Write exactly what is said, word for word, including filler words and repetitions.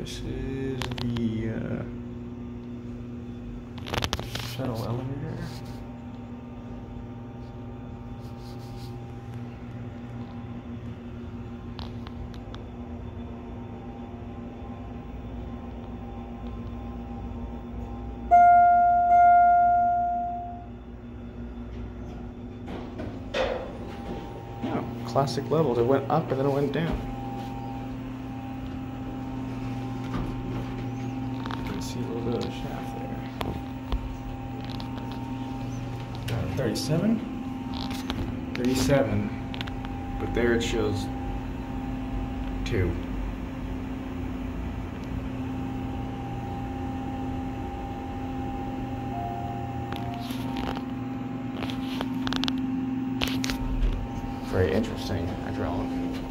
This is the uh, shuttle elevator. Oh, classic levels. It went up and then it went down. See a little bit of the shaft there. thirty-seven? thirty-seven. But there it shows two. Very interesting hydraulic.